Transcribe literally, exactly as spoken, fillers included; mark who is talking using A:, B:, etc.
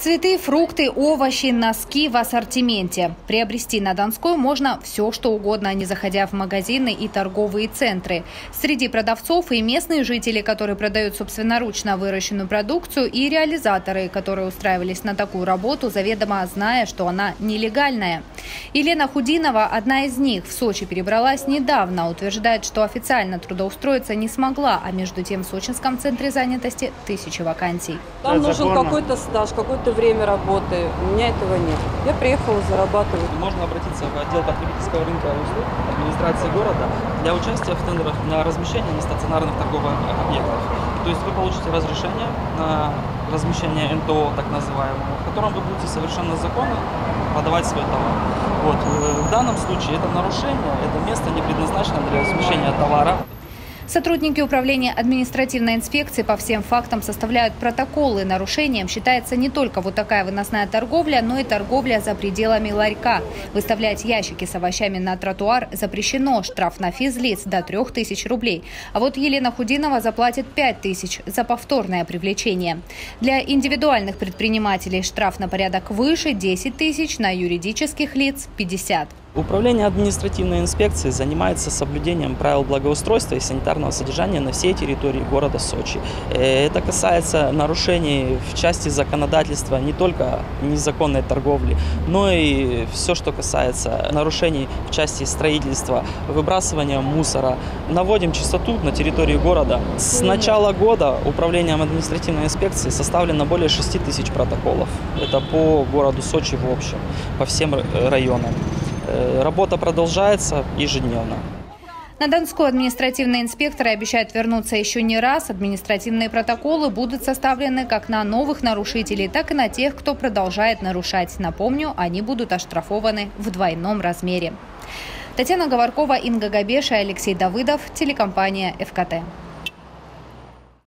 A: Цветы, фрукты, овощи, носки в ассортименте. Приобрести на Донской можно все, что угодно, не заходя в магазины и торговые центры. Среди продавцов и местные жители, которые продают собственноручно выращенную продукцию, и реализаторы, которые устраивались на такую работу, заведомо зная, что она нелегальная. Елена Худинова, одна из них, в Сочи перебралась недавно. Утверждает, что официально трудоустроиться не смогла, а между тем в Сочинском центре занятости тысячи вакансий.
B: Там нужен какой-то стаж, какое-то время работы. У меня этого нет. Я приехала зарабатывать.
C: Можно обратиться в отдел потребительского рынка и услуг администрации города для участия в тендерах на размещение на стационарных торговых объектах. То есть вы получите разрешение на размещение эн тэ о, так называемого, в котором вы будете совершенно законно продавать свой товар. Вот. В данном случае это нарушение, это место не предназначено для размещения товара.
A: Сотрудники управления административной инспекции по всем фактам составляют протоколы. Нарушением считается не только вот такая выносная торговля, но и торговля за пределами ларька. Выставлять ящики с овощами на тротуар запрещено. Штраф на физлиц до трех тысяч рублей. А вот Елена Худинова заплатит пять тысяч за повторное привлечение. Для индивидуальных предпринимателей штраф на порядок выше – десять тысяч, на юридических лиц – пятьдесят.
C: Управление административной инспекции занимается соблюдением правил благоустройства и санитарного содержания на всей территории города Сочи. Это касается нарушений в части законодательства не только незаконной торговли, но и все, что касается нарушений в части строительства, выбрасывания мусора. Наводим чистоту на территории города. С начала года управлением административной инспекции составлено более шести тысяч протоколов. Это по городу Сочи в общем, по всем районам. Работа продолжается ежедневно.
A: На Донской административные инспекторы обещают вернуться еще не раз. Административные протоколы будут составлены как на новых нарушителей, так и на тех, кто продолжает нарушать. Напомню, они будут оштрафованы в двойном размере. Татьяна Говоркова, Инга Габеша, Алексей Давыдов, телекомпания эф ка тэ.